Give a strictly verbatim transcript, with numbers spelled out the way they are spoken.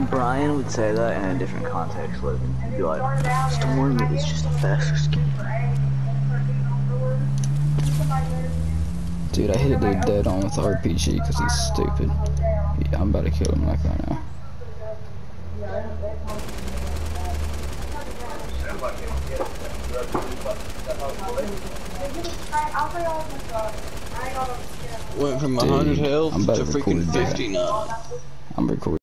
Brian would say that in a different context, Logan. He'd be like, Storm is just a faster skin. Dude, I hit a dude dead on with R P G because he's stupid. Yeah, I'm about to kill him like right now. Went from one hundred health to freaking fifty now. I'm recording.